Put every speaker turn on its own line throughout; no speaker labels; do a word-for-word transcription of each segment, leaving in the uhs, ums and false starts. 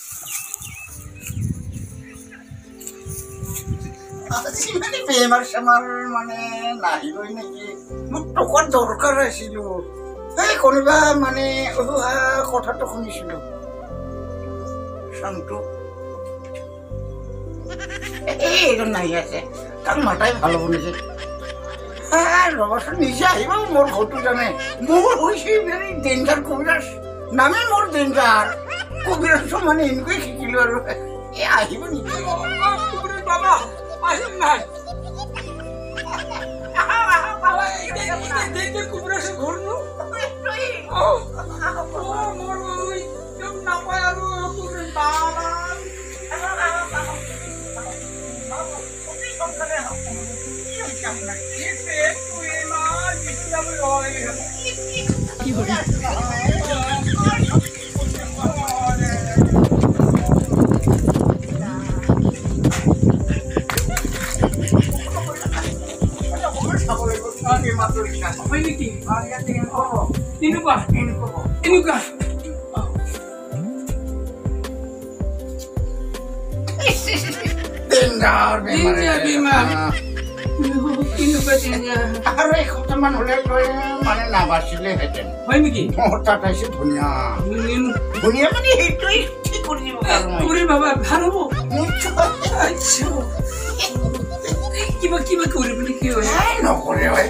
আজি মানে বেমাৰ চেমাৰ মানে নাহিবই নেকি মোক টকাৰ দৰকাৰ আছিল এই কোনোবা মানে অহা কথাটো শুনিছিলো শান্তু এইজন নাহি আছে তাক মাতাই ভাল হ'ব নেকি ৰবাচোন নিজে আহিব মোৰ ঘৰটো জানে মোৰ হৈছে ভেৰি ডেঞ্জাৰ কবিৰাজ নামে মোৰ ডেঞ্জাৰ কবিৰাজটো মানে এনেকৈ শিকিলো আৰু এই আহিব নেকি
বাবা আহিম নাই ডেঞ্জাৰ কবিৰাজ ঘৰ নো মোৰ নাপায় আৰু
কি হলো
Inuka, inuka, inuka.
Dengar,
Dengar, Bima. Inuka dengar.
Are kota man hole loe mane na basile heten.
Hoy niki?
Mota taise dunia. Dunia mane hitoi ঠিক করে দিব কারণ।
ওরে বাবা ভালো হবো।
নিশ্চয়।
আচ্ছা। কিবা কিবা করে বলি কি হয়?
হ্যাঁ নকরে ভাই।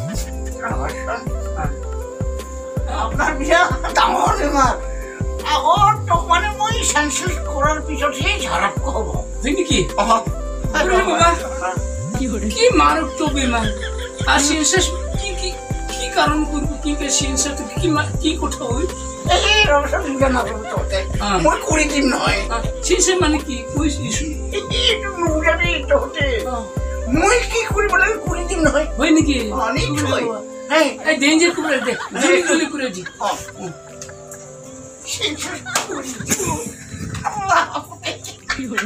আপনার বিয়া ডাঙৰ বেমাৰ আগত তোক মানে মই চেঞ্চেল কৰাৰ পিছতহে ঝাৰাপ হ'ব
হয় নেকি ওরে বাবা
কি হলো
কি মারাত্মক বেমার আর সেন্সাস কি কি কি কারণ করব কি কে সেন্সাস কি কি কথা হই
এই রমসা বিজ্ঞান না করতে মই কৰি দিম নহয়
সেন্সাস মানে কি কই ইস্যু
এইটো নুজানি তোতে মই কি কৰিব লাগে কৰি দিম নহয়
হয় নেকি
নিশ্চয়
এই এই ডেঞ্জার করে দে জলদি জলদি করে দি
হ্যাঁ সেন্সাস কৰি দিম আল্লাহ
কি হলো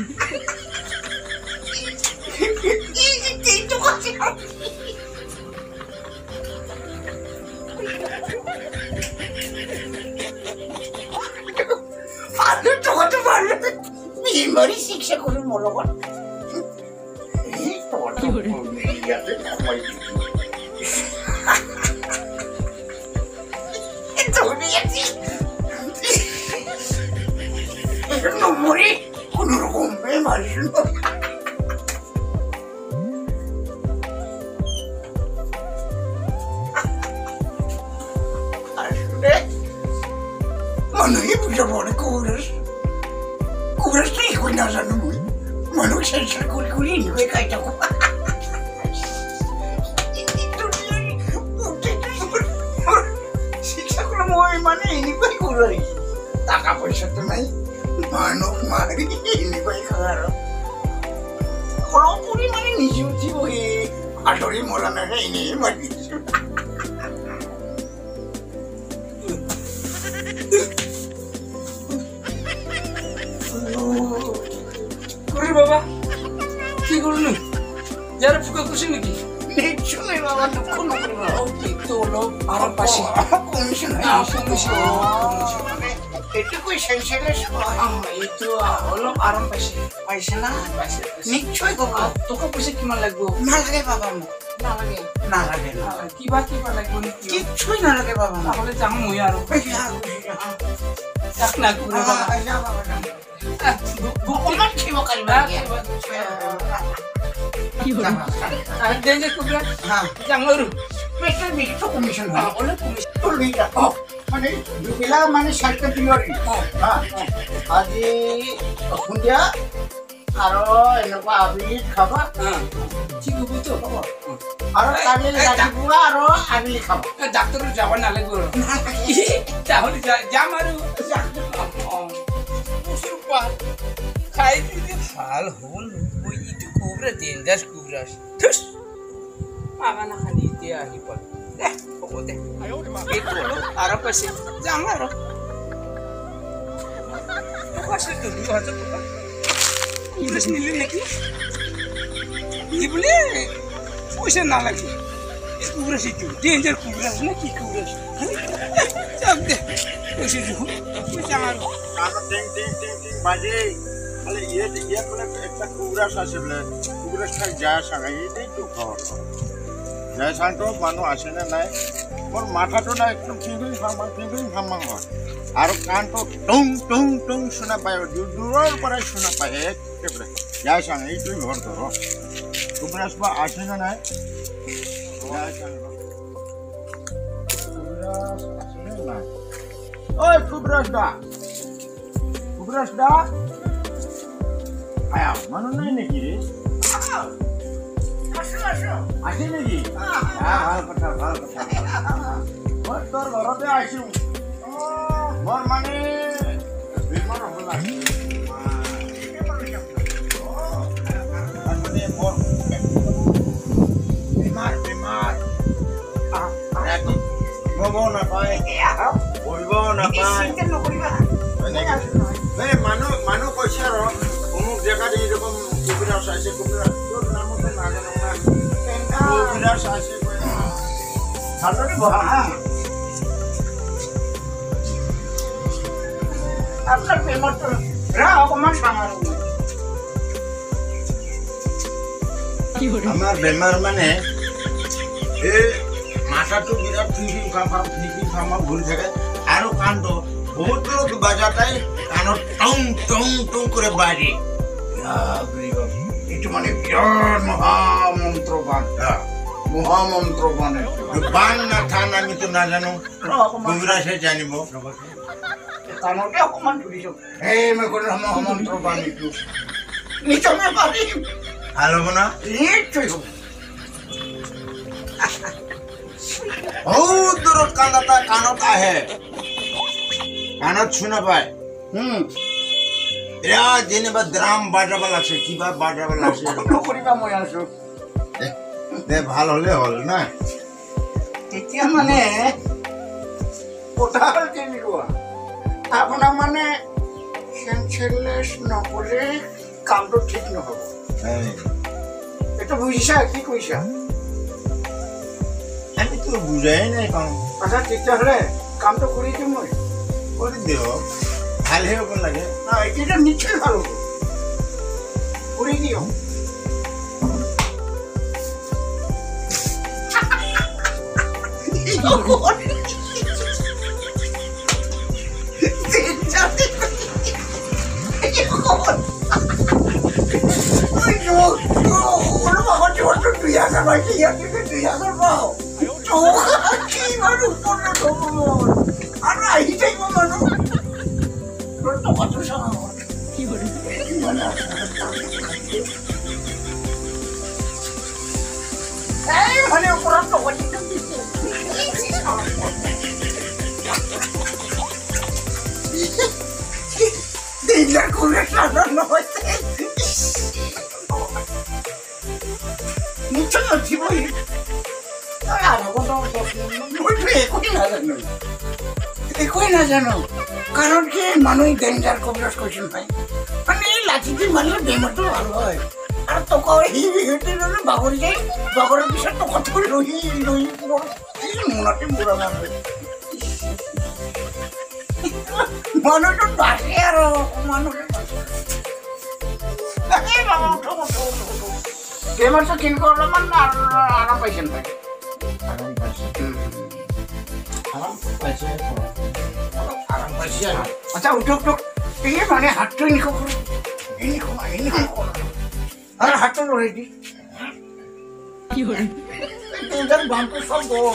এই তো কথা আরে তো কথা বলে বিমারি শিক্ষা করে মনে কর এই তো
কি হলো
ইয়াতে কমাই ধরিয়েছি এজন্য মরে কোনো রকম বেমারি আসলে মানুষই বুঝে পড়ে কবিরাজ কবিরাজ তো এই কই না জানো মই মানুষ সেন্সার করে করে নিবে খাই থাকো শিক্ষা করে মই মানে এনেকুৱাই কৰোঁ টাকা পইচাটো নাই মানুহ মাৰি এনেকুৱাই খাওঁ আৰু অলপ কৰি মানে নিজে উঠি বহি আদৰি মৰা নাহে এনেই মাৰিছোঁ
ওরে বাবা কি করল যারা ফুকা খুশি নাকি
নিশ্চয় বাবা দুঃখ নকৰিবা
একটু হলো আরাম পাশে
কমিশন এটুকুই সেন্সেলেস
একটু হলো আরাম পাশে
পাইছে না নিশ্চয় কব
তোকে পয়সা কিমান লাগবো
নালাগে বাবা মোক
নালাগে
নালাগে
কিবা কিবা লাগবো নাকি
কিচ্ছুই নালাগে বাবা
তাহলে যাম মই আৰু যাক না করে বাবা
অকমান থিব পাৰিবা
কি হলো
আর ডেঞ্জার কুবরা
হ্যাঁ
যাম আৰু
পেটের বিষটো কমিশন হয়
ওলে কমিশন
লইটা মানে দুবেলা মানে চাৰিটা পিলৰি হা আজি সন্ধিয়া আৰু এনেকুৱা আবেলি খাবা
ঠিক হবো তো
আৰু কালি ৰাতিপুৱা আৰু আবেলি খাবা
ডাক্তার যাবা নালাগবো তাহলে যাম আৰু খাই দিলে ভাল হল ওই ইটো কুবরা ডেঞ্জার কুবরা ধুস আগানা খালি দিয়ে আহি পড় দেখ ও দে একটু হলো আরো পাশে যাম আরো পাশে তো দুই হাজার টাকা পুলিশ নিলি নাকি ই বলে পয়সা না লাগে কুবরা শিখি ডেঞ্জার কুবরা না কি কুবরা চাপ দে পয়সা দেখো পয়সা আমার
কানো টিং টিং টিং টিং বাজে খালি ইয়ে ইয়ে বলে একটা কুবরাস আছে বলে কুবরাসটা যা সাঙাই এটাই তো খাওয়া যায় সাংটো মানুষ আসে না নাই মোর মাথাটো না একদম ফিঙ্গিং ফার্মাং ফিঙ্গিং ফার্মাং হয় আৰু কাণটো টুং টুং টুং শুনা পায় দূৰ দূৰৰ পৰাই শুনা পায় একেবাৰে যায় চাং এইটোৱে ঘৰ ধৰ কুবৰাস বা আছে না নাই যায় চাং কুবরাস আছে না নাই ওই কুবরাস দা কুবরাস দা আয়া মানুহ নাই নেকি রে
আসো আসো
আছে নেকি ভাল কথা ভাল কথা মই তোৰ ঘৰতে আহিছোঁ মোৰ মানে বেমাৰ হ'ব লাগে মানে মোৰ বেমাৰ বেমাৰ ৰাতি শুব নাপায় বহিবও নাপায়
চিন্তা নকৰিবা
এই মানুহ মানুহ কৈছে আৰু অমুক জেগাত এইরকম কুবিরাস আছে কুবিরাস তোর নামতে নাজানো না কুবিরাস আছে ভালোই বহা
আপনার প্রেমর তো রা অকমান সামারো
Fiore,
আমার বেমার মানে এই মাথাটো বিরাট ফিফিং ফাফা ফিফিং ফাফা ঘুরে থাকে আৰু কাণ্ড বহুত লোক বাজাটাই কাণত টং টং টং করে বাজে
এটা মানে বিরাট মহামন্ত্র বান মহামন্ত্র বানে
বান না থান আমি তো না জানো কুবিরাসে জানিব
কানকে অকমান ধৰিছো
এই মই কোনো মহামন্ত্র বানিটো
নিশ্চয় পাৰি
ভাল হ'ব না
নিশ্চয় হ'ব
বহুত দূৰত কান্দা কাণত আহে কাণত শুনা পায়
হুম
এয়া যেনিবা ড্ৰাম বাজাব লাগছে কিবা বাজাব লাগছে
নকৰিবা মই আছো
দে ভাল হলে হ'ল না
এতিয়া মানে কথা হ'ল কেনেকুৱা আপোনাৰ মানে চেঞ্চলেছ নকলে কামটো ঠিক নহ'ব
এই,
এইটো বুজিছা কি কৈছা
আমি তো বুজাই নাই পাওঁ
আচ্ছা তেতিয়াহ'লে কামটো কৰি দিম মই
কৰি দিয়ক ভালহে হ'ব লাগে
না এতিয়া নিশ্চয় ভাল হ'ব কৰি দিওঁ আৰু আহি থাকিব মানুহ টকাটো চাওঁ
Fiore,
এই মানে ওপৰত টকাটো দিছে দিনদাৰ কৰি সাধন নহৈছে নিশ্চয় উঠিবই মইতো একোৱেই নাজানো একোৱেই নাজানো কাৰণ কি মানুহে ডেঞ্জাৰ কভাৰেজ কৰিছিল ভাই মানে এই লাঠিটি মাৰিলে বেমাৰটো ভাল হয় আৰু টকা সি সিহঁতে ল'লে বাগৰি যায় বাগৰাৰ পিছত টকাটো ৰহি ৰহি এই মোনাতে বুঢ়া মানুহ মানুহটো বাচে আৰু মানুহে বেমাৰটো কেনেকুৱা অলপমান আৰাম পাইছে নহয়
আৰাম পাইছে আৰাম পাইছে অলপ আৰাম পাইছে আৰু
আচ্ছা উঠক উঠক এই মানে হাতটো এনেকুৱা কৰোঁ এনেকুৱা এনেকুৱা কৰোঁ আৰু হাতটো লৰাই দি
Fiore,
তিনিজন বানটো চব গ'ল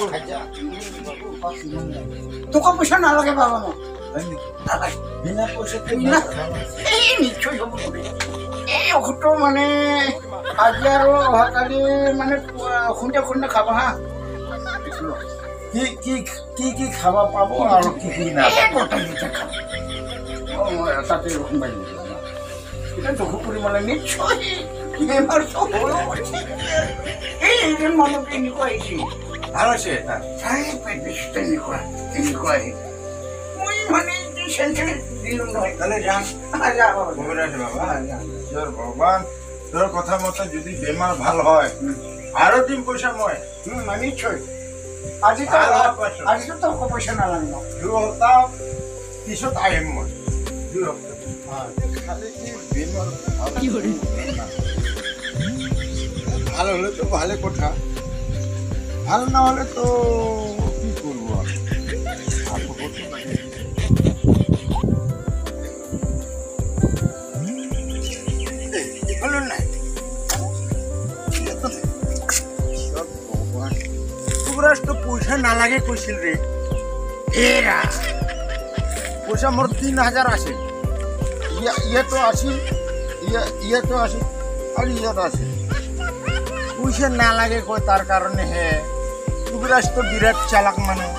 টকা পইচা নালাগে বাবা মোক নালাগে
বিনা পইচাতে
না, এই নিশ্চয় হ'ব বুলি এই ঔষধটো মানে আজি আৰু অহাকালি মানে খুন্দে খুন্দে খাব হা
কি কি কি কি খাব পাব আৰু কি কি না
এই গোটেইকেইটা খাব অঁ মই তাতে সোমাই দিছোঁ এতিয়া দুখ কৰিবলৈ নিশ্চয় বেমাৰটো হ'ল এই এজন মানুহ কেনেকুৱা আহিছে
ভাল হৈছে তাৰ
চাই পেট বেছি তেনেকুৱা তেনেকুৱা আহিছে মই মানে চেঞ্চুৰী দিলোঁ নহয়
তাহলে যাম
যা বাবা
কুবিরাস বাবা
যা
ঈশ্বর ভগবান তোর কথা মতো যদি বেমার ভাল হয় আরো দিন পয়সা মই
হুম নিশ্চয় আজি তো
ভাল হয় পয়সা
আজি তো তোর পয়সা নালাগে
দু সপ্তাহ পিছত আহিম মই দুই সপ্তাহ খালি কি বেমাৰ ভাল
কি কৰে?
ভাল হলে তো ভালে কথা ভাল নহলে তো কি করবো আর আপু করতে পারি ভালো নাই কুবরাজ তো পয়সা না লাগে কইছিল রে এরা পয়সা মোর তিন হাজার আছে ইয়ে ইয়ে তো আসি ইয়ে ইয়ে তো আসি আর ইয়ে তো আসি পয়সা না লাগে কই তার কারণে হে কুবরাজ তো বিরাট চালাক মানুষ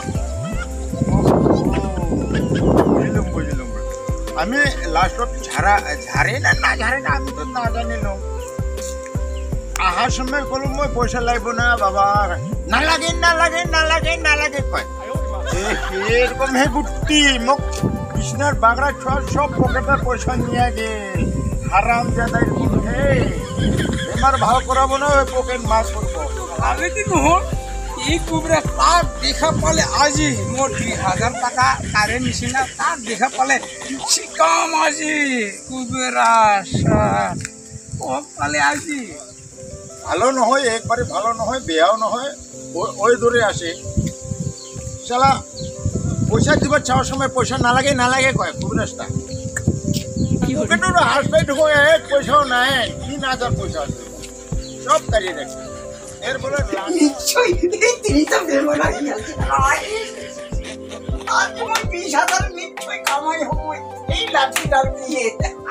বুঝলাম বুঝলাম আমি লাস্টত ঝাড়া ঝাড়ে না না ঝাড়ে না আমি তো না জানিলাম আহার সময় কলম মই পয়সা লাগব না বাবা না লাগে না লাগে না লাগে না লাগে কয় এরকম হে গুটি মোক কৃষ্ণের বাগড়া ছোয়ার সব পকেটের পয়সা নিয়ে গে হারাম জাদাই হে এবার ভালো করাবো না ওই পকেট মাছ করবো
আমি কি নহল এই কুবরা তার দেখা পালে আজি মোর দুই হাজার টাকা কারে নিচিনা তার দেখা পালে চিকম আজি কুবেরা ও পালে আজি
ভালো নহয় একবারে ভালো নহয় বেয়াও নহয় ও- ওই দূরে আসে শালা পয়সা দিবার চাওয়ার সময় পয়সা না লাগে না লাগে কয় খুব রাস্তা
কি করে?
পকেটের হাসপাইট হয়ে এক পয়সাও নাই তিন হাজার পয়সা আছে সব কারিয়ে রাখছে এর বলে
নিশ্চয়ই এই তিনি তো বেমার হইয়াছে আর তোমার বিশ হাজার নিশ্চয়ই কামাই হবে এই লাঠিটার দিয়ে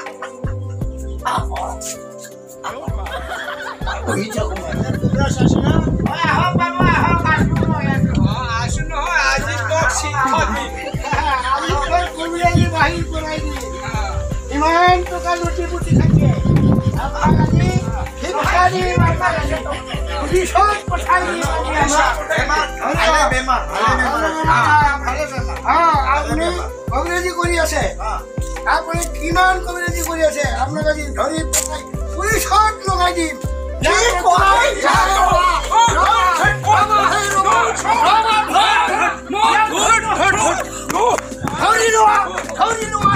ওই যখন
কুবরাস আসে না
আসু নহয় আজি তোক শিক্ষা দিম
ইমান টকা লুটি পুটি থাকে কংগ্ৰেজি কৰি আছে আপুনি কিমান কংগ্ৰেজি কৰি আছে আপোনাক আজি ধৰি পকাই পুলিচত লগাই দিম ধৰি লোৱা ধৰি লোৱা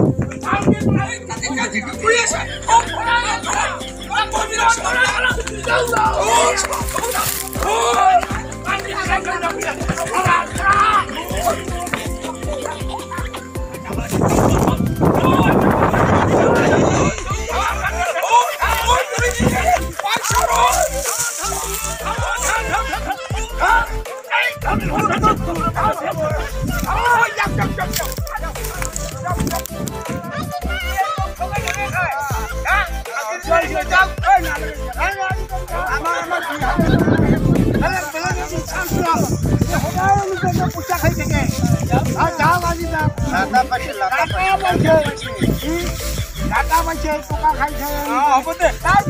হ'ব দে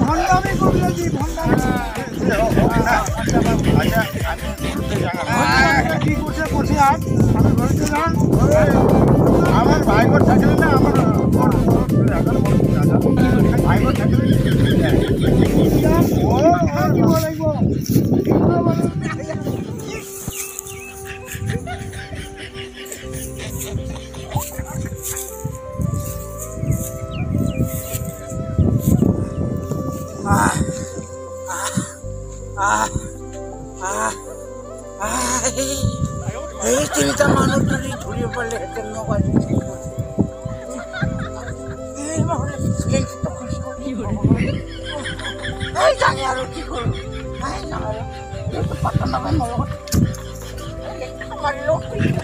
আমার ভাইগর থাকলে না আমার ভাইগর থাকলে
এই তিনিটা মানুহ যদি ধৰি পাৰিলে হেঁতেন নগাই
কি করে?
এই জানি আৰু কি কৰোঁ নাই জানো পাত্তা নাপায় নলগত মাৰিলোঁ